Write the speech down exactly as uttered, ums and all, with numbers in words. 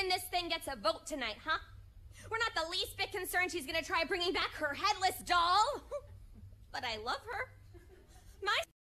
this thing gets a vote tonight, huh? We're not the least bit concerned she's gonna try bringing back her headless doll. But I love her. My